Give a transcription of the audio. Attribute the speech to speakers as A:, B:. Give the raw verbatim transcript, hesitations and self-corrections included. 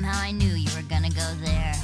A: Somehow I knew you were gonna go there.